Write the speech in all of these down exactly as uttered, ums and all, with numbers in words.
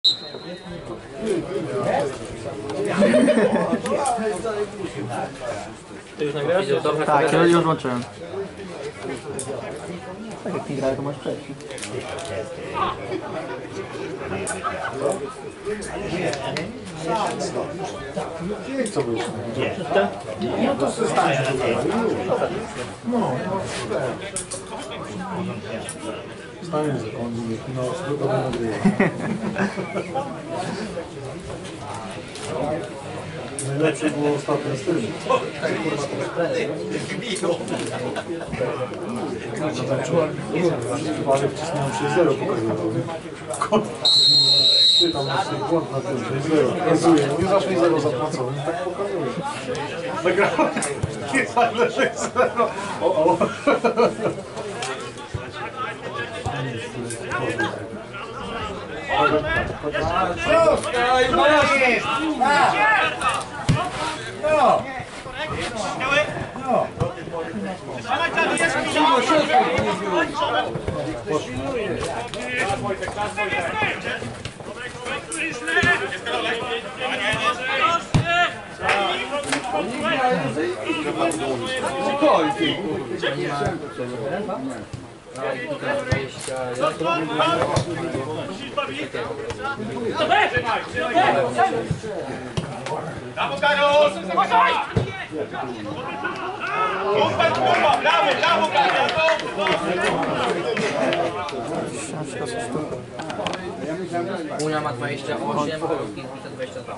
Ty już nagrywasz? Tak, ja już włączyłem. Tak jak nie gra, to masz przejść. Co było? No to się stanie. No, stanie za kątem, no, spróbuję nagrywać. Najlepsze było ostatnie z tym. Ale wcisnąłem sześć zero pokazywał. Ty tam masz błąd na tym sześć zero. Pokazuje, nie za sześć zero zapłacone, tak pokazuje. Nagrałem nie za sześć zero. O, o. Brawo, Karol! Uważaj! Super, kurwa! Brawo, brawo, Karol! Unia ma dwadzieścia osiem, Polski dwadzieścia dwa.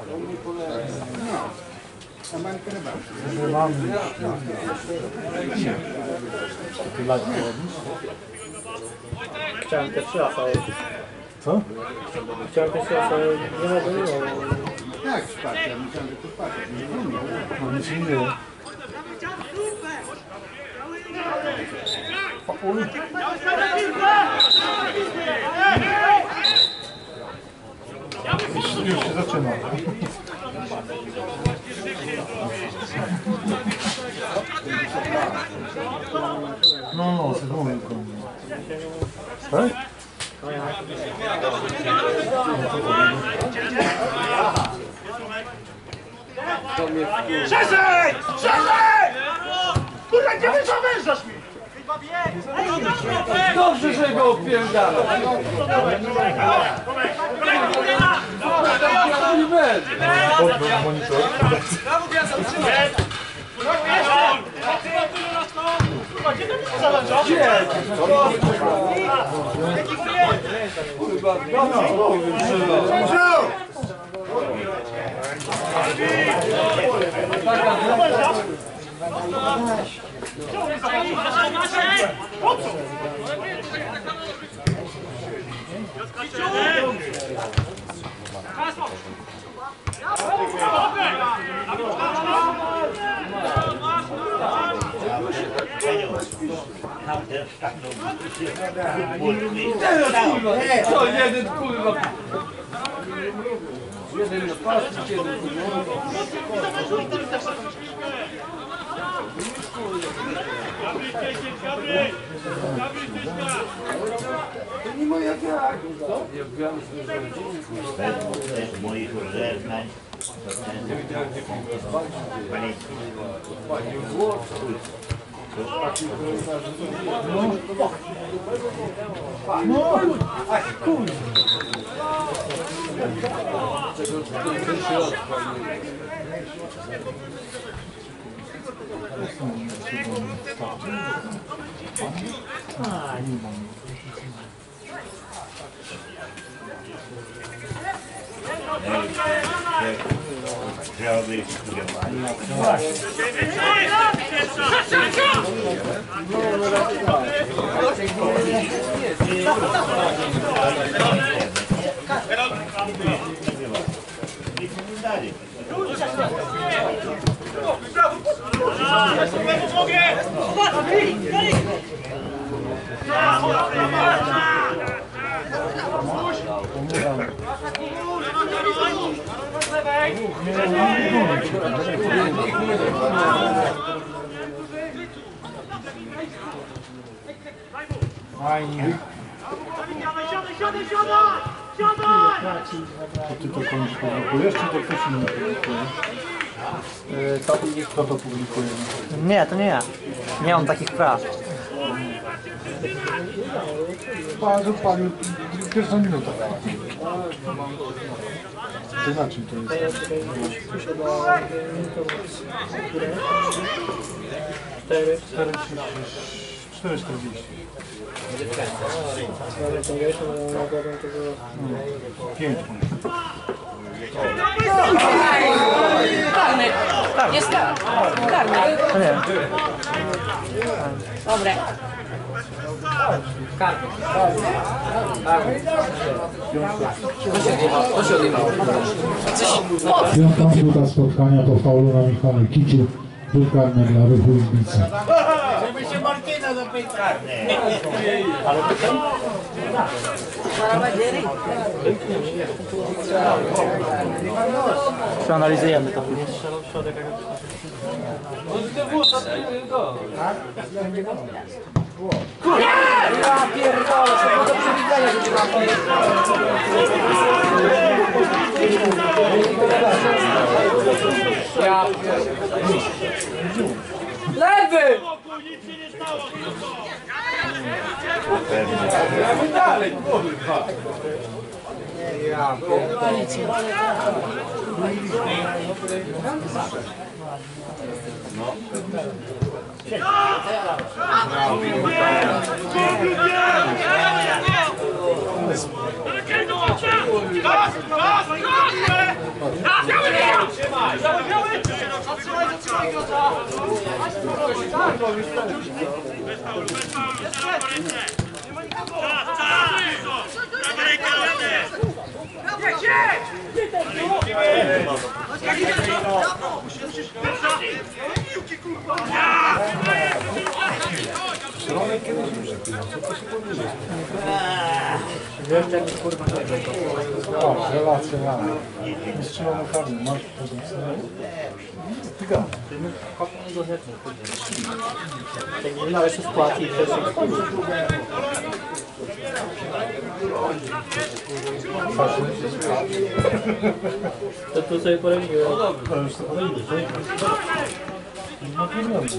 Chciałem też raz, ale... Co? Chciałem też raz, ale nie mogę, nie mogę. Jak wsparcie? Ja myślałem, że to wsparcie. No nic nie dzieje. Już się zaczyna. No, no, z gumą. Tak? Szerzej! Szerzej! Kurwa, gdzie wy zawężasz mi? Dobrze, że go odpierdala! Monitor. Kurwa, gdzie ty mi zawężasz? Po co? To jeden kurwa! Jeden na pas, jeden kurwa. To nie moja wiara. Ja gram z moich żegnań. No, ach kurde. Chciałby ich skierować. Fajnie. Siadaj, siadaj, siadaj! To ty to komuś publikujesz, czy to ktoś inny publikuje? Co? Kto to publikuje? Nie, to nie ja. Nie mam takich praw. Palił, palił, pierwsza minuta. To na czym to jest? cztery czterdzieści. pięć. Karny! Jest karny! Karny! To nie. Dobre. Karny. To się odjechał. Piąta minuta spotkania po faulu na Michale Kiciu. Był karny dla Ruchu Libica. Żeby się Martina zapytać. Karny. Przeanalizujemy to. Ja pierdolę, co do przewidzenia, że ja lewy! Dalej, kurwa. Ja O, relacje rano. Strzelony karny, masz to Tyga. No jeszcze spłaci i też. To tu sobie poradziłem. To już to podejdzie, tak? No pieniądze.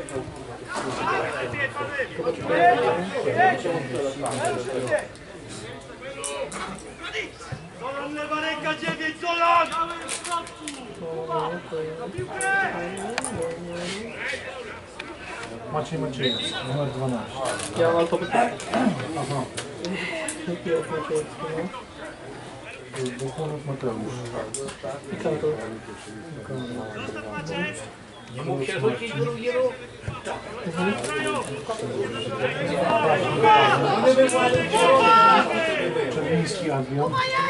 Zolan, lewa ręka dziewięć, Zolan! Maciej Maciejewski, numer dwanaście. Ja mam alfabetę. Aha. Buchunów Mateusz. I kantor. nie mógł się rzucić drugi ruch. Czerwiński Adrian.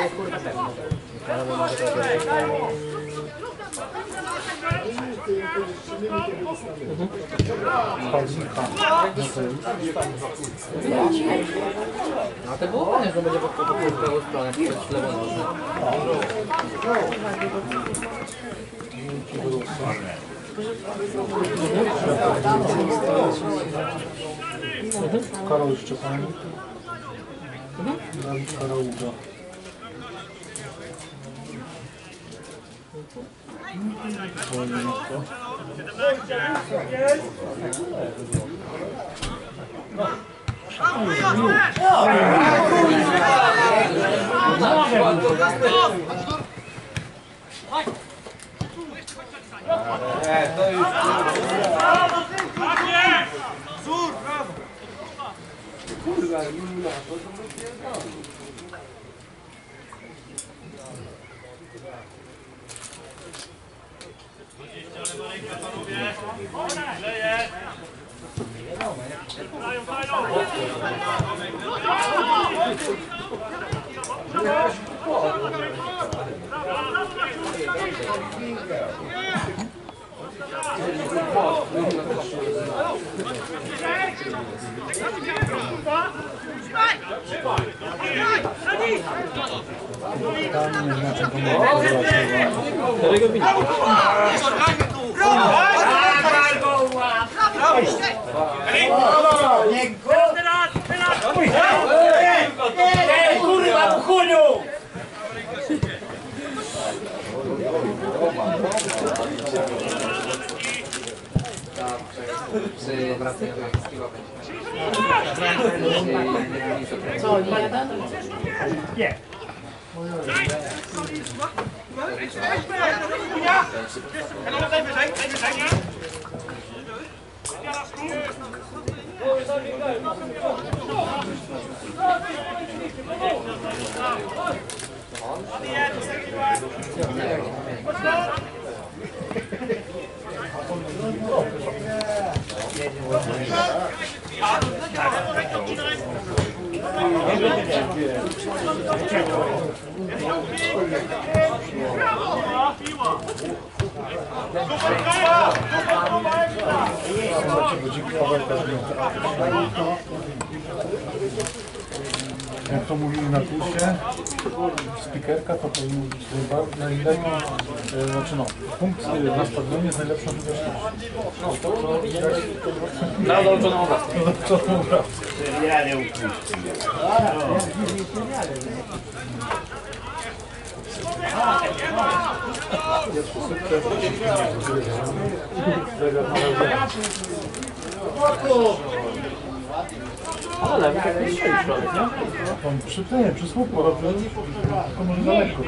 Spalnika. No to było pewnie, że będzie po prawą stronę, przez lewą nożę. Karol Szczepanik. Dawid Karaługa. Nie, to już kurwa, Juna, to to rozpierdolę. Kurwa, chuniu! Przy wracaniu do wszystkiego będzie. Co, nie jeden? Nie. Jak to mówili na kursie, spikerka to powinno być najba- najlepiej, e, znaczy no, punkt e, na stadionie jest najlepszą widocznością. No to, to widać Na dołączoną obraz. dołączoną obraz. Ja nie upuszczę. Ale lewy tak nie strzeli środek, nie? On przy tym, przy słupku robił, tylko może za lekko.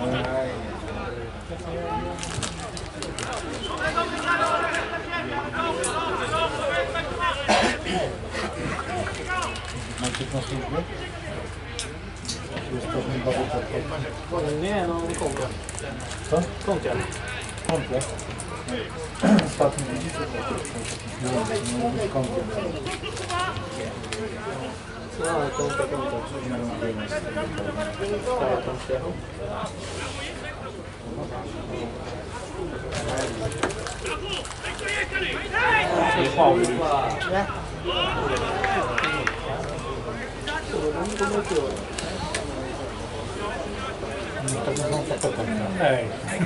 Macie na służbie? Jest to bardzo Nie, no kąpiel. Co? Kąpiel. Kąpiel. Ostatni widzicie? Kąpiel. No, ale kąpiel, kąpiel. Stała tam przyjechał. Nie, faul. Ej.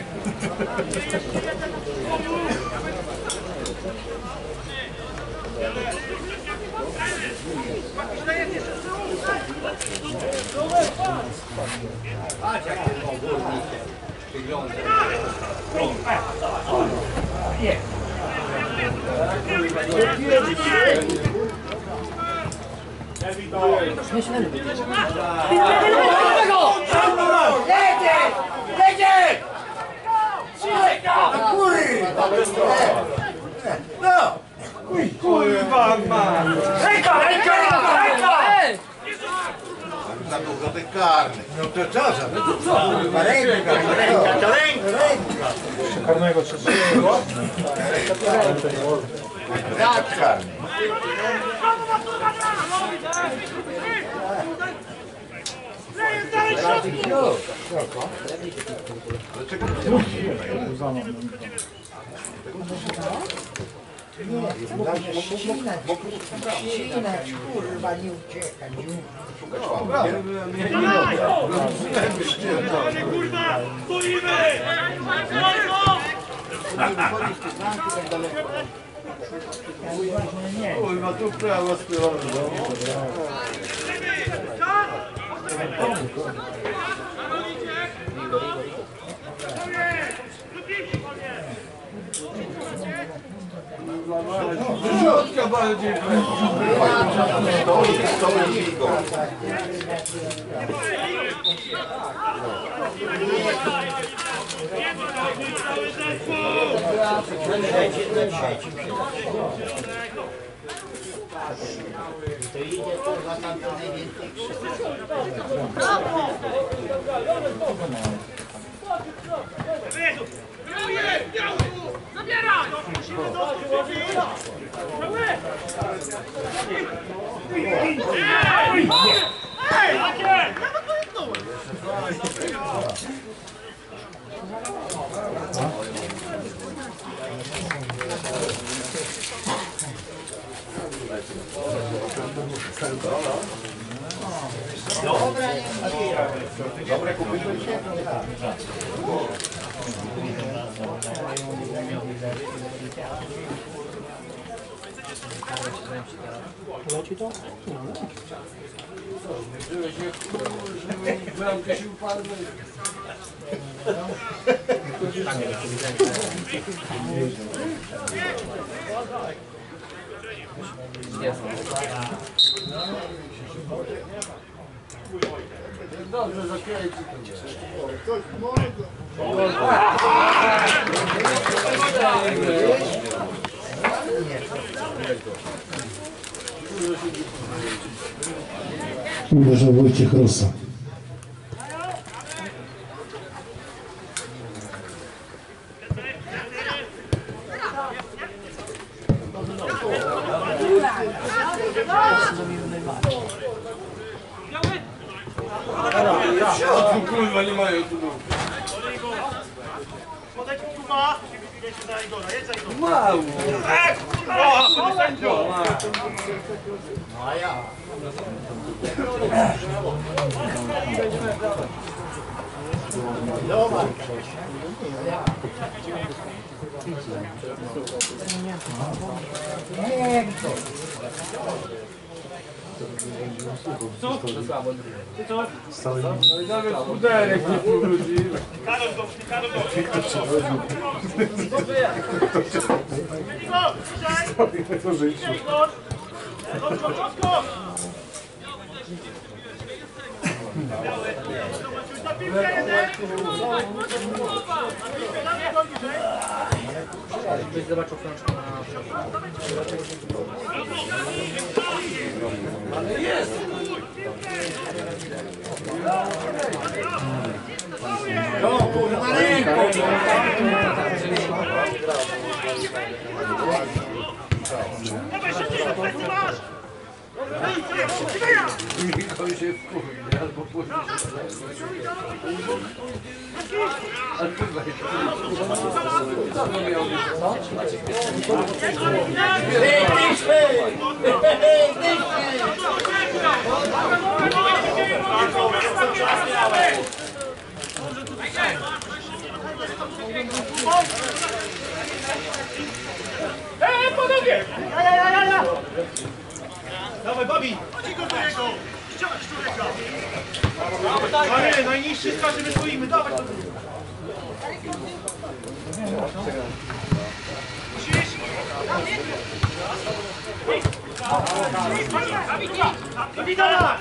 Jedzie! Jedzie! No kurwa! No! Kurwa ma! Ręka! Ręka! Ręka! Za dużo tych karnych. No to co za? No to co? Kurwa ręka! Ręka to ręka! Ręka! Karnego trzeciego. Jak karny? Ścinać, kurwa, nie uciekać. Kurwa! Stoimy! Kurwa, tu prawo strony. Środka bardziej. To idzie kurwa tam to najwięcej krzyczy. Zabieraj! Dobre kupujcie się? Leci to? Bramkę się upadły. Jest. Dobrze, zakręci to. Uderzył Wojciech Rosa. Kurwa, nie mają tu. Podaj kurwa! Jedź za Igora, jedź za Igora! Mało. Ej, kurwa! O, sędzio! Nawet puderek nie powrócił. Karol do, Karol do! Igor, bliżej! To życiu. Igor! Krótko, krótko! Na piłkę jeden! Ktoś zobaczył krążkę na... No kurwa ręką! Dawaj, szybciej, szybciej, masz! Mikał się wkurwi, albo później. Ale kurwa, co to miało być? Hej, tyszmy! Hej, tyszmy! Ej, panowie! Ja, ja, ja, ja, ja! Dawaj, Babi! Chodź go do niego! Ściągnąć człowieka! Panie, najniższy z każdym swoimi, dawaj! Musisz! Kapitana!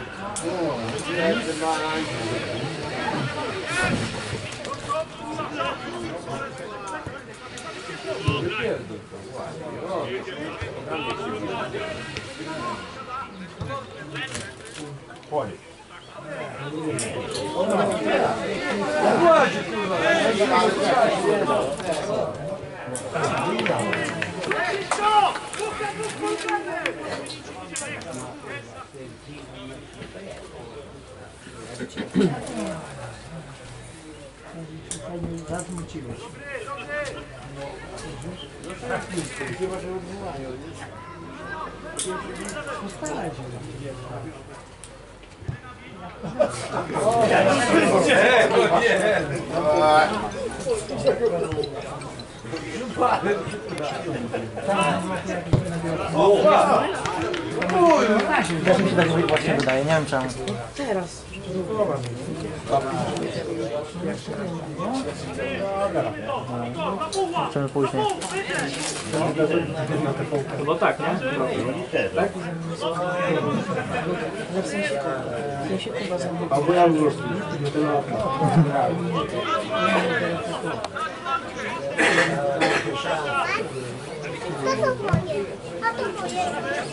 Też mi się tak właśnie wydaje, nie wiem czemu. Teraz. Zobaczymy później. No tak, nie? Tak? Ale w sensie, w sensie chyba za mnie. Albo ja już. A to moje. A to moje.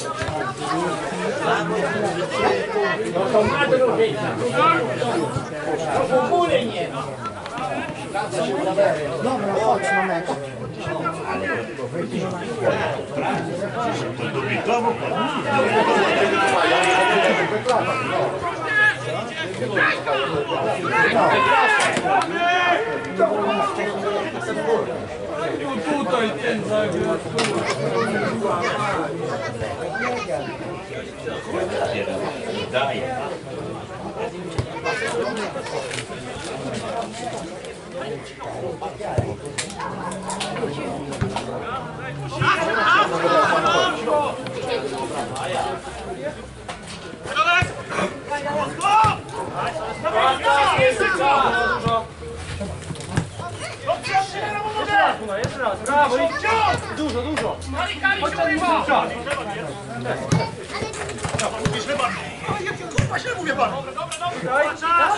No to ma drugiej. To w ogóle nie ma. Dobra, chodź na mecz. Tutaj ten zagrał. Daję. Dobrze! ma, jeszcze raz, brawo, i dużo, dużo. Chodź ten czas. Źle pan. Kurwa, źle mówię pan. Daj, czas.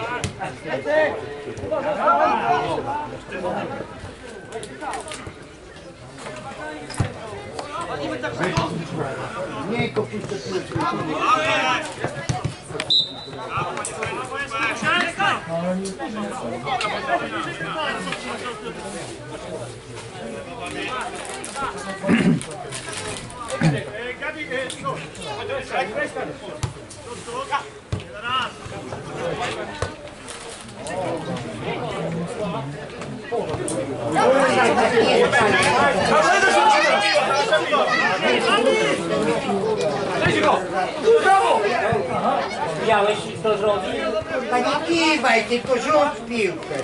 Nie, kopuszczę piłeczkę. Gabi, no. Miałeś to zrobić? Panie kiwaj, tylko rzuć piłkę.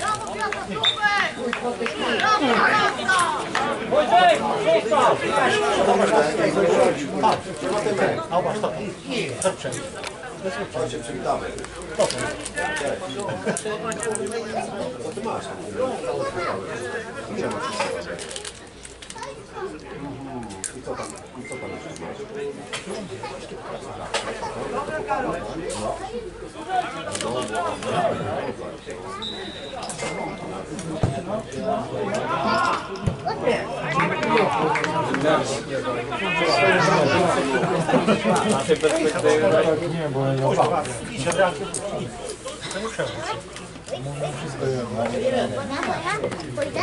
Wojciech, zostaw! Chodźcie, przywitamy. Co ty masz? Gdzie masz? I co tam? I co tam jeszcze masz? Nie, bo ja nie mam. Wszystko jedno. Pójdę?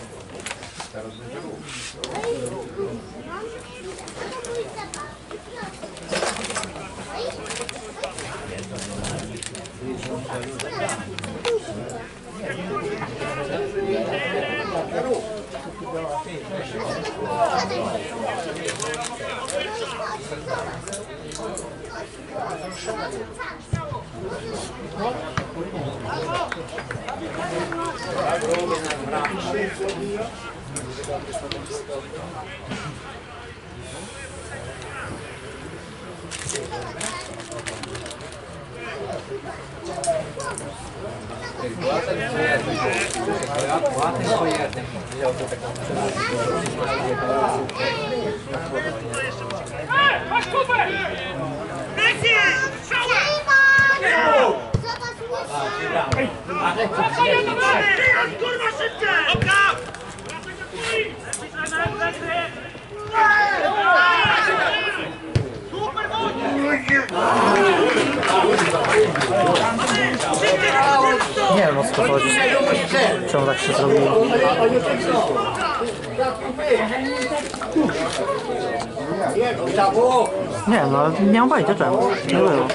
Płatek po jednym. Płatek po jednym. Wziął to taką Ej, masz kupę! Messi! Strzała! Teraz kurwa szybciej! Dobra! Super Nie wiem, o co chodzi. Czemu tak się zrobiło? Nie, no nie mam pojęcia czemu. Nie było.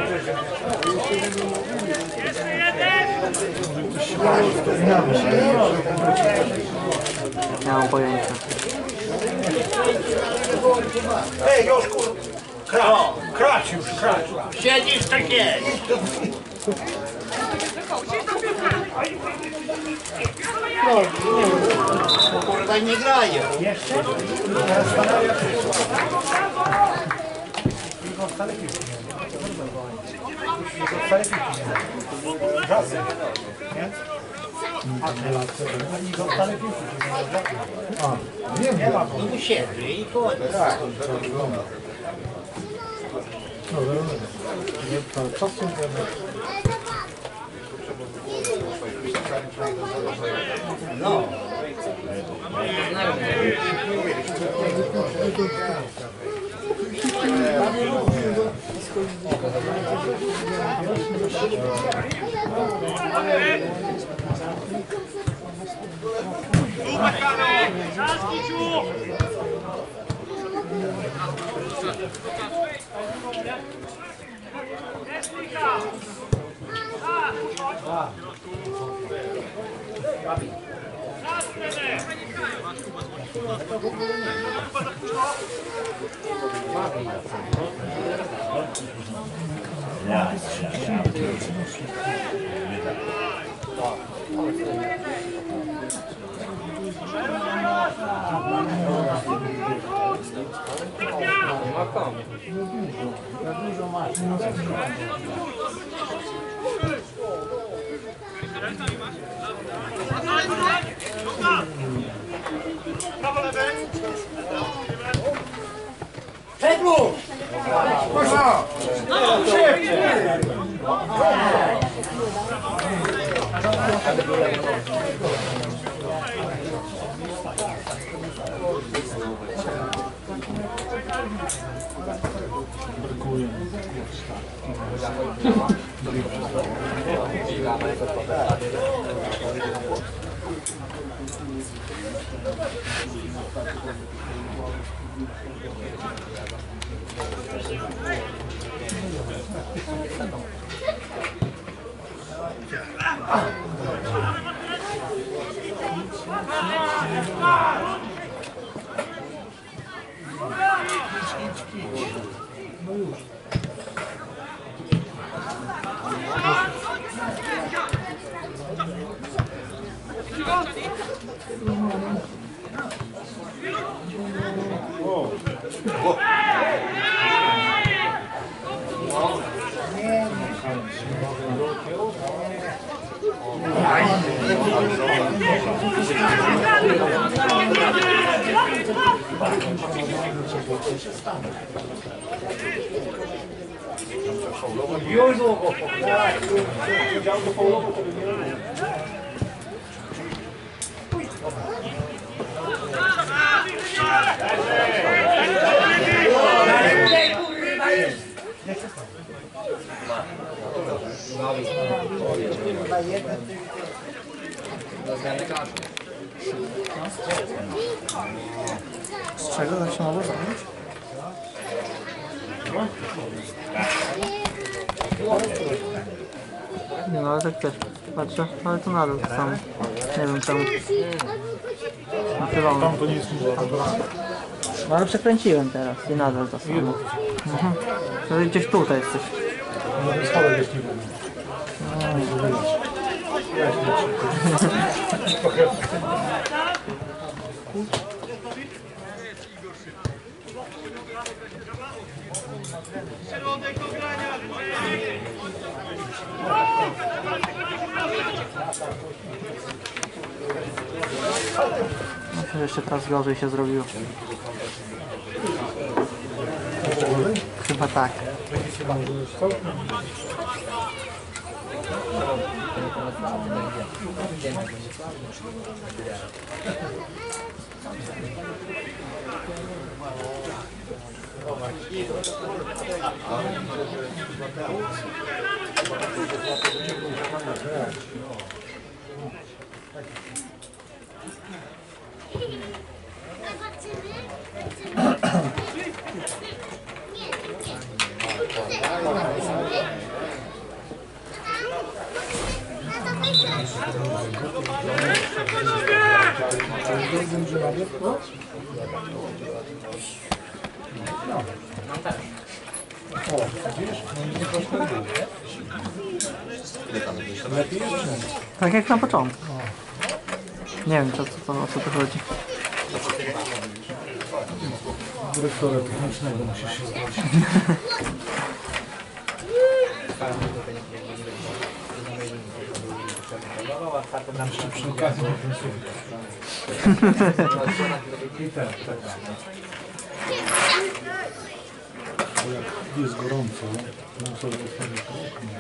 Nie mam pojęcia. Ej, już kur... Kracz, kracz już, kracz. Siedzisz, tak jest. No, kurwa nie grają. No usiedli i koniec. Co w tym No. Brakuje. Z czego tak się mogło zrobić? Nie no, ale tak też patrzę, ale to nadal to samo. Nie wiem czemu. Nachylone. Tam to nie jest No ale przekręciłem teraz i nadal to samo. Mhm. To gdzieś tutaj jesteś. No ten schodek jest nie wolny. Środek ogrania! No to jeszcze teraz gorzej się zrobiło. Chyba tak. Tak jak na początku. Nie wiem co, co, co, o co tu chodzi. Dyrektora technicznego musisz się zgłosić. Jeszcze przy okazji i tak, tak. Bo jak jest gorąco, to muszę zostawić okno.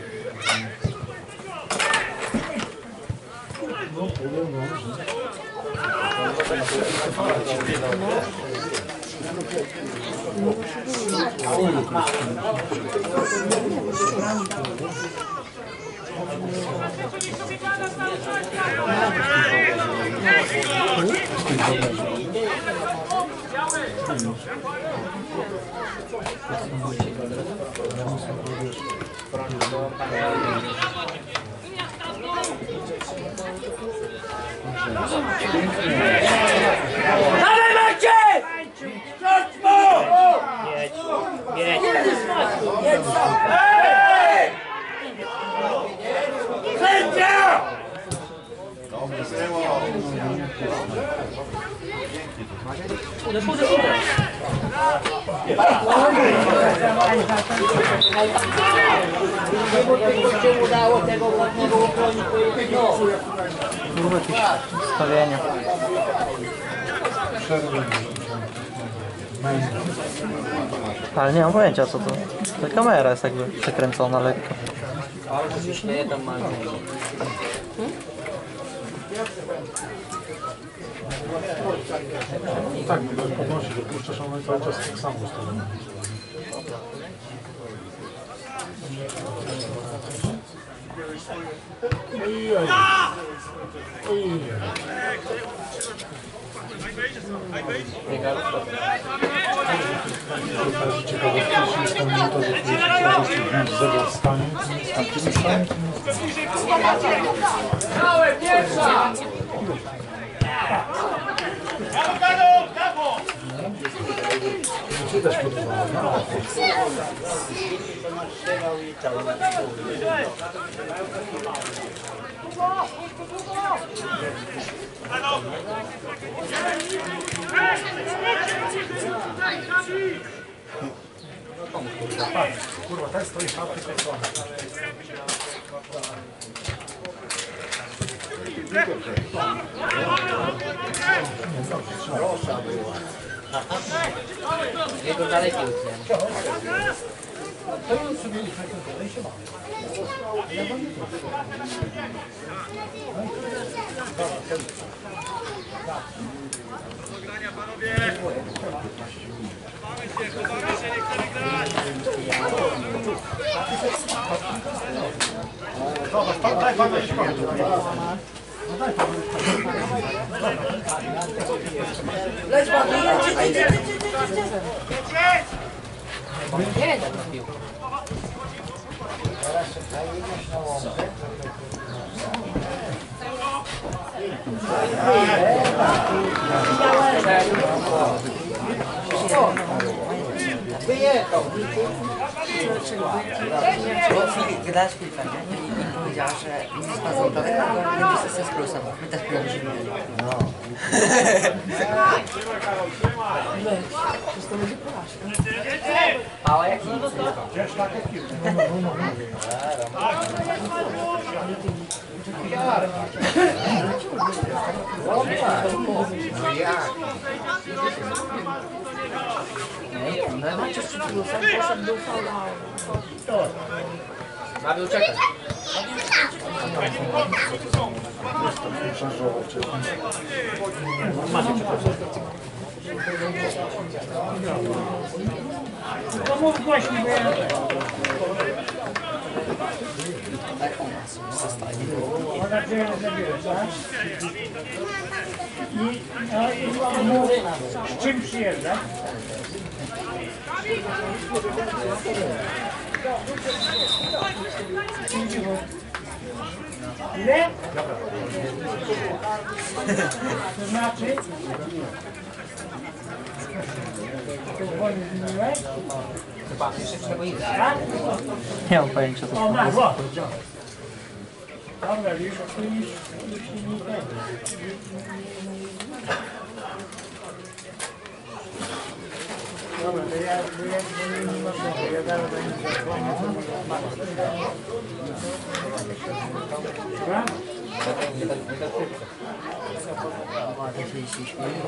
No, podobno, że... Dawaj Maciej! Chodź mu! Jedź, jedź. Jedź tam. Hej! Sędzia! Nie udało tego ładnego uchronić, no. Były jakieś ustawienia. Ale nie mam pojęcia co to. Ta kamera jest jakby przekręcona lekko. Ale się śmieje tam ma. Tak, bo podnosi, że puszczasz, one cały czas tak samo ustawione. Ojej. Ojej. Ciekawostki jest to minuta, że czterdzieści minut zero stanie, a kiedy stanie, to nie widać podobało. Kurwa, ten stoi szafy, to są. Jego daleki utnie. To już sobie liczę, to się ma. Daj pan na szkołę. Leć pan, leć, leć, leć, Nie, tak na piłkę. Wyjechał. Bo Filip, gadałeś Filipa, nie? I powiedziała, że nie spadzą daleko, ale będzie sesja z plusem. My też będziemy mieli. No. Pała jak nic. No macie z plusem, poszedł do fala. Mamy uciekać. No mów głośniej, bo ja... Mam nadzieję, że zabierzesz, tak? I, no, i mów, z czym przyjeżdża? Ile? To znaczy? To wolno zmieniłeś? Chyba, jeszcze trzeba iść. Tak? Nie mam pojęcia co O, to masz, jest. o. Dobra, już to już, już się nie tego. Dobra, to ja, bo ja, bo ja nie mam mowy, ja zaraz będę zadzwonił, to może mam. Dobra? Nie tak, nie tak szybko. Ładnie się jeśli śmieje.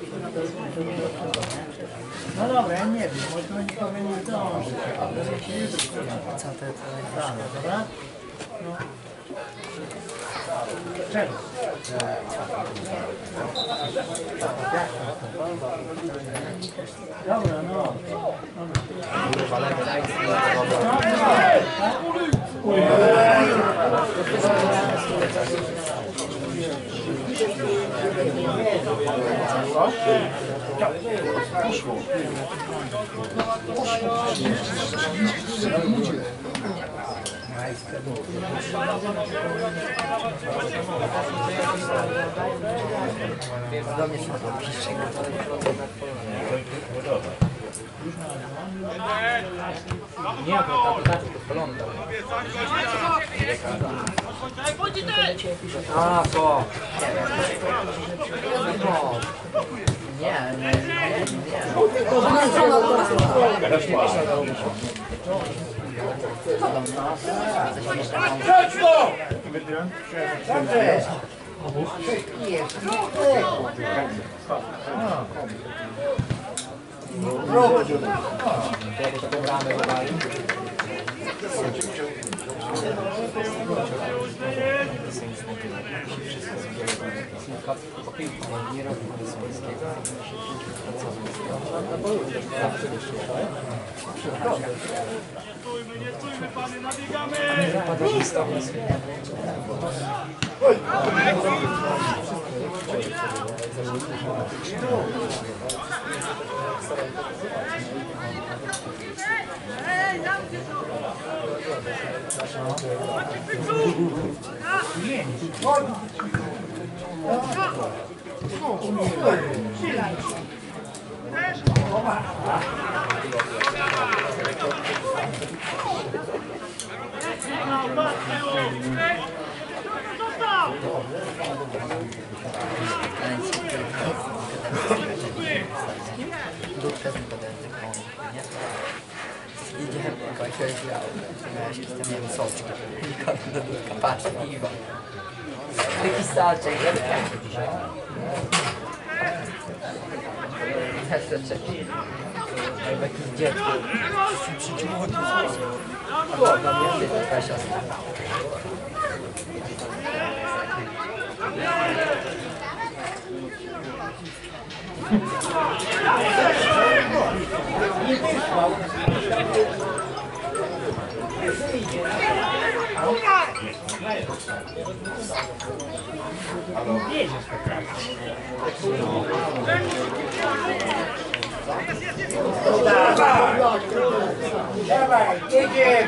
No dobra, ja nie wiem, może to będzie powinien zdążyć. Co to jest? Tak, dobra? No. Czego? Dobra, no. Do mnie się to pisze. Nie, to to znaczy podpalony. A, to. Nie, nie, nie, nie. Jakieś taką bramę wywali. Nie stójmy, panie, nabiegamy! Idziemy, kończyłeś grał. Miałeś jestem nie soczki. Nikogo do dudka, patrz, piwo. Taki soczek, ja soczek. Jak jakieś dziecko. Przyciąło to zło. Tam jest taka siostra. Dawaj, jedzie!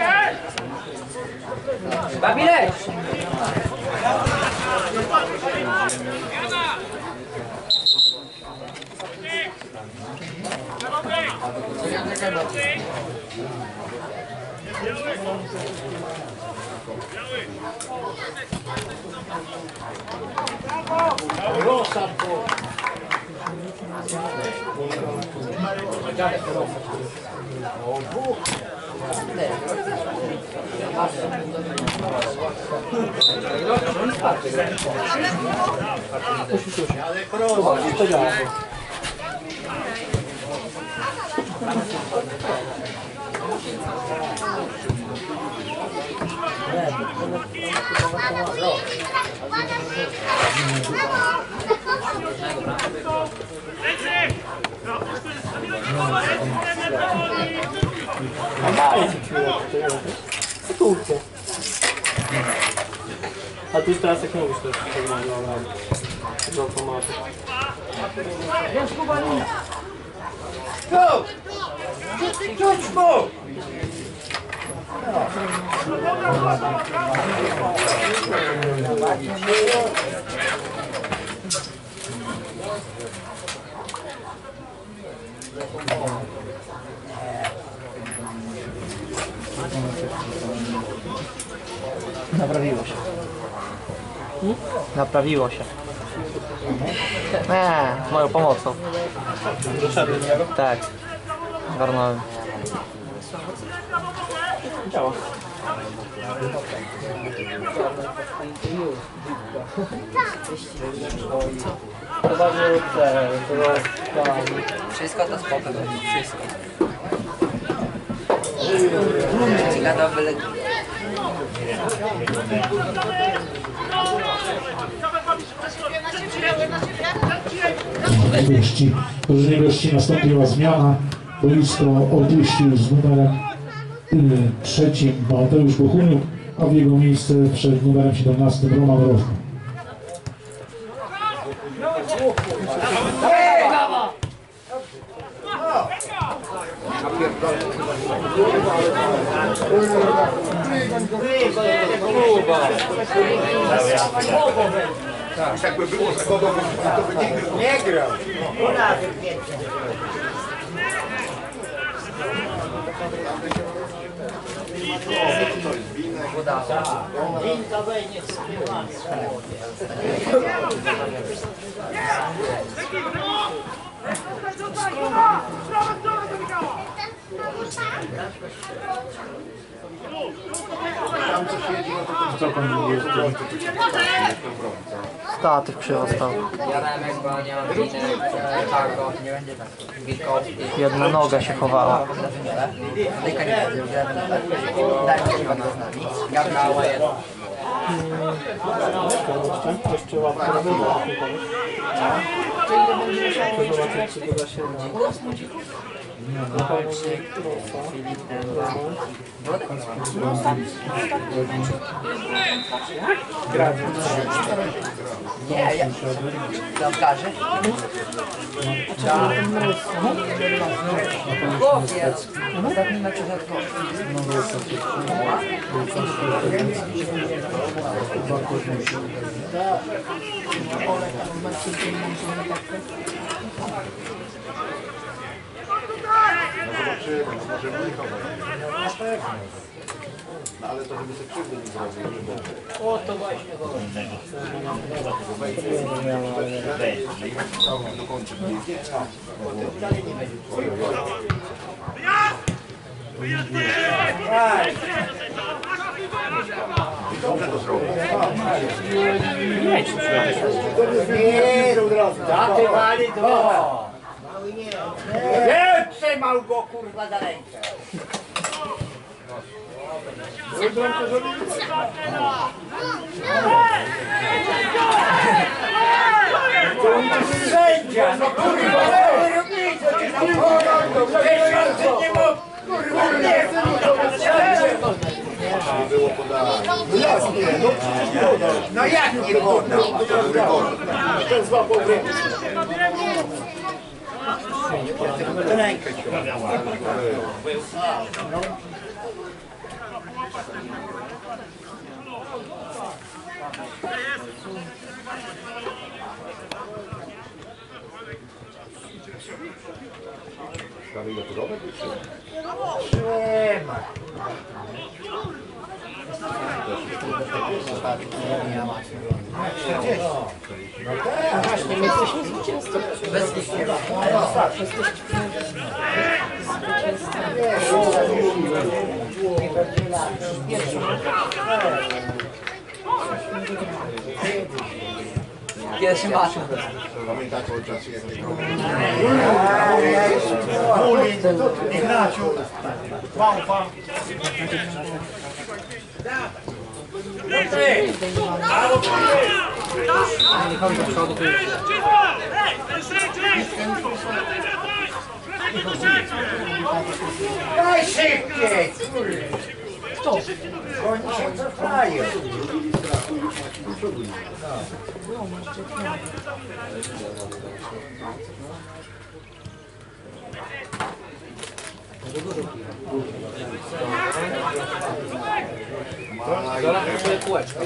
Babilek! A tu już teraz jak mówisz, to jest przegrane z automatu. Go! Czuć mu! Naprawiło się. Naprawiło się. Nie, z moją pomocą. Tak. Garnąłem. Działa. Wszystko to spoko, wszystko. Gada byle... Gości. Drużynie gości nastąpiła zmiana. Boisko opuścił z numerem y, trzecim Mateusz Bohuniuk, a w jego miejsce przed numerem siedemnastym Roman Rożny. Tak, jakby było z kogo, to by nie grał. Nie grał. Co pan mówi? Statyw krzywo stał. Ja dałem jak go nie mam winy, tak go nie będzie tak wilkowski. Jedna noga się chowała. Dyka nie będzie, daj mi się z nami. Gabrała jedno. Jeszcze łapkę na wygląd. Zobaczyć, czy uda się Nie, ja. Zamkarzy? Chłopiec. Ostatni mecz No ale to żeby sobie krzywdy nie zrobił. O, to właśnie Dobrze to zrobił. Zatywali to! Nie trzymał go kurwa za rękę! Sędzia! No kurwa, co wy robicie? Nie ma... Kurwa, nie! Było podane. No jasnie, no przecież podał. No jak nie podał? Ten złapał w rękę. Rękę ciągnęła. Prawie gotowe? Trzyma. No tak, właśnie my jesteśmy zwycięzcą. Bez liścia. Pierwszy mecz. Pamiętacie o czasie jakiego? Ignaciu. Wałfa. nie chodzi do przodu, to już Daj szybciej, kurwa. Kto? Oni się cofają. zaraz sobie kółeczko.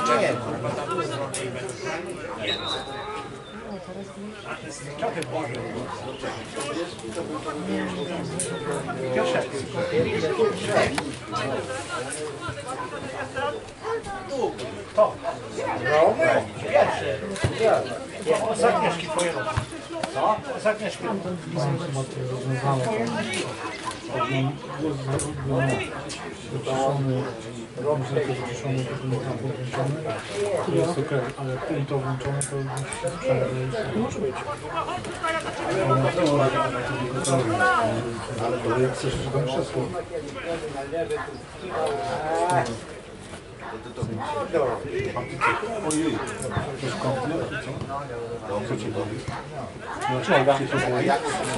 To. Romy? Pierwszy. Z Agnieszki twoje romy. Co? Z Agnieszki. Wyciszony, może to wyciszony, to nie tam włączony. To jest okej, ale jak ten to włączony, to już sprzęgło. Może być. Ale to jak chcesz, że tam krzesło. Ojej, to jest komplet, co? Co cię boli? Dlaczego cię to boli?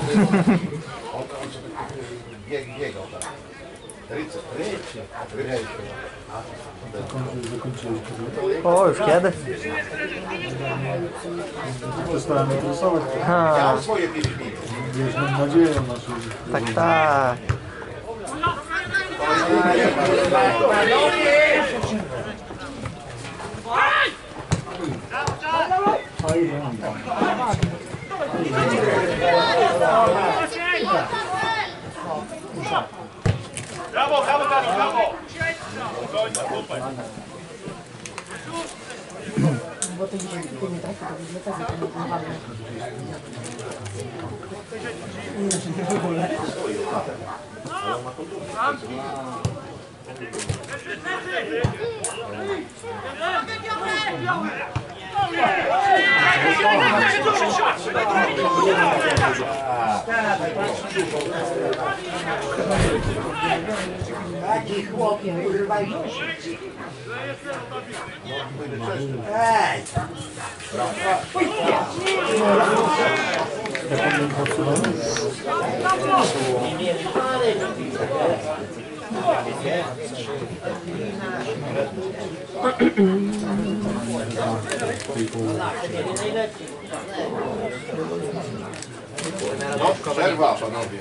Biegał tak. Rycy. Rycy. Zakończyłeś O, już kiedy? Przestałem interesować. Ha, Ja mam swoje pięć minut. Wiesz, mam nadzieję na naszą... tak, tak. Brawo, brawo, Dani, brawo! Końca, super. Bo to dzisiaj tylko nie trafi do biblioteki, to nie mamy. Taki chłopie, kurwa, już. Ej! No, przerwa, panowie.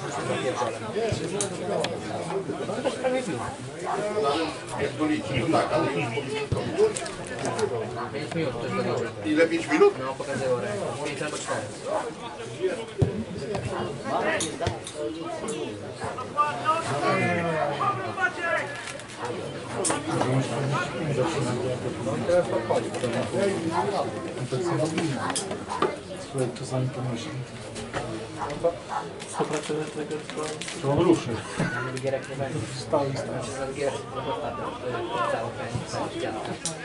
Jak to liczy, no tak, ale już powinno. pięć minut to jest za dobre. Ile? pięć minut? No, pokazują rękę. pięć albo cztery. Czasami pomyśli. To on ruszy. Gierek nie będzie. Stał i stał. Za gierek cały cały świat.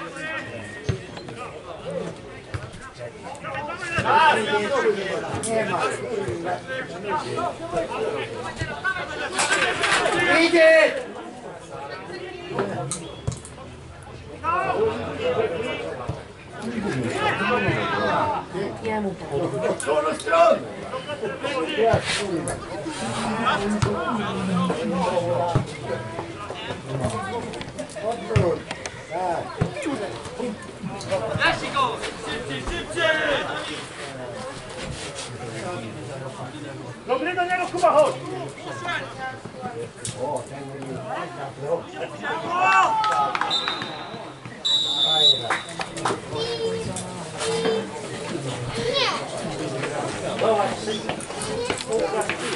Nie ma. Idzie! Od strony stron! Odwrót. Tak. Jasiko! Szybciej, szybciej! Dobry do niego, Kuba, chodź! Nie.